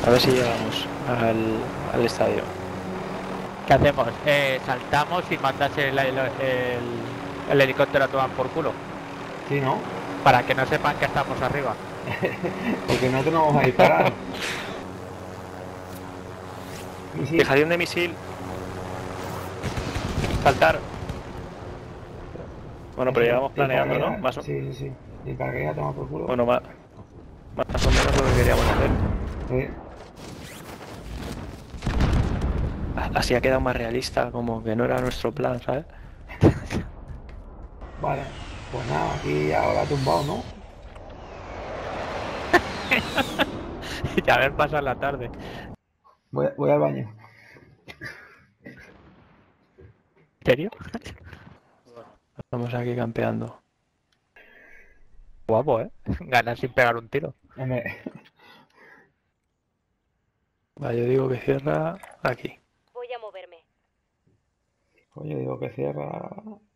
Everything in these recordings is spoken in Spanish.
A ver si llegamos al estadio. ¿Qué hacemos? Saltamos y mandas el helicóptero a tomar por culo. Sí, ¿no? Para que no sepan que estamos arriba. Porque nosotros no vamos a disparar. Misil. Fijación de misil. Saltar. Bueno, pero llevamos planeando, ¿no? Más o... Sí, sí, sí. Y para que ya toma por culo. Bueno, más o menos lo que queríamos hacer. Sí. Así ha quedado más realista, como que no era nuestro plan, ¿sabes? Vale. Pues nada, aquí ahora tumbado, ¿no? Y a ver pasar la tarde. Voy al baño. ¿En serio? Estamos aquí campeando. Guapo, ¿eh? Ganar sin pegar un tiro. Vale, yo digo que cierra aquí. Voy a moverme. Oye, digo que cierra...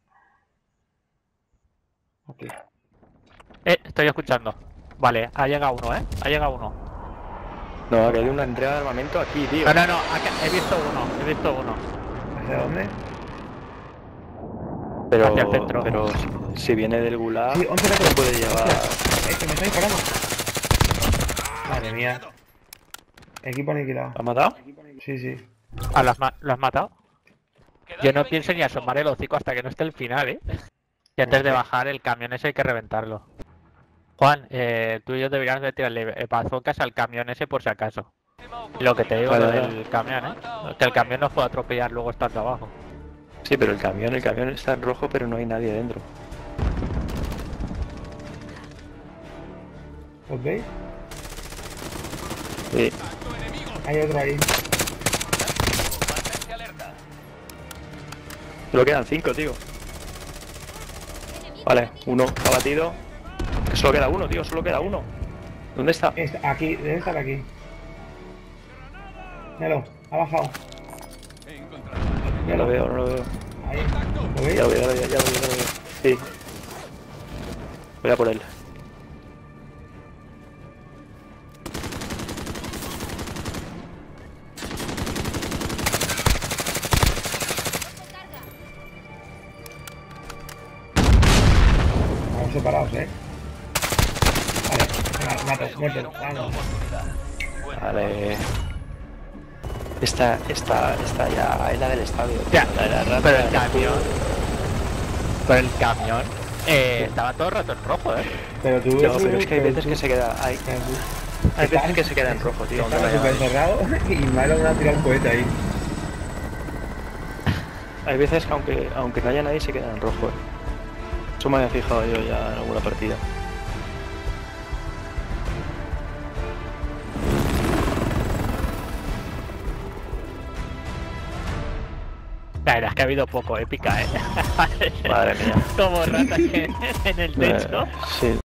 Aquí. Estoy escuchando. Vale, ha llegado uno, ¿eh? Ha llegado uno. No, que hay una entrega de armamento aquí, tío. No, acá, he visto uno. ¿Hacia dónde? Hacia el centro. Pero si viene del Gulag, Sí, 11 metros. no puede llevar... Que me está disparando. Madre mía. Equipo aniquilado. ¿Ha matado? Sí, sí. Ah, ¿lo has matado? Yo no pienso ni asomar el hocico hasta que no esté el final, ¿eh? Y antes de bajar el camión ese hay que reventarlo. Juan, tú y yo deberíamos de tirarle bazookas al camión ese por si acaso. Y lo que te digo Vale, del camión, ¿eh? Que el camión nos puede atropellar luego estando abajo. Sí, pero el camión está en rojo, pero no hay nadie dentro. ¿Os veis? Sí. Hay otro ahí. Solo quedan 5, tío. Vale, uno abatido. Que solo queda uno, tío, solo queda uno. ¿Dónde está? Aquí, debe estar aquí. Míralo, ha bajado. No lo veo, no lo veo. Ahí. ¿Lo veis? Ya lo veo. Sí. Voy a por él. Vamos separados, Vale, venga, mato, muerto. Vamos. Vale. Esta ya es la del estadio. Ya, La de la rata. pero el camión estaba todo el rato en rojo, ¿eh? Pero tú... No, pero es que hay veces que se queda... Hay veces que se queda en rojo, tío. Estaba súper cerrado y Milo me ha tirado un cohete ahí. Hay veces que aunque no haya nadie se queda en rojo, Eso me había fijado yo ya en alguna partida. La verdad es que ha habido poco épica, ¿eh? Madre mía. Como ratas en el techo. Sí.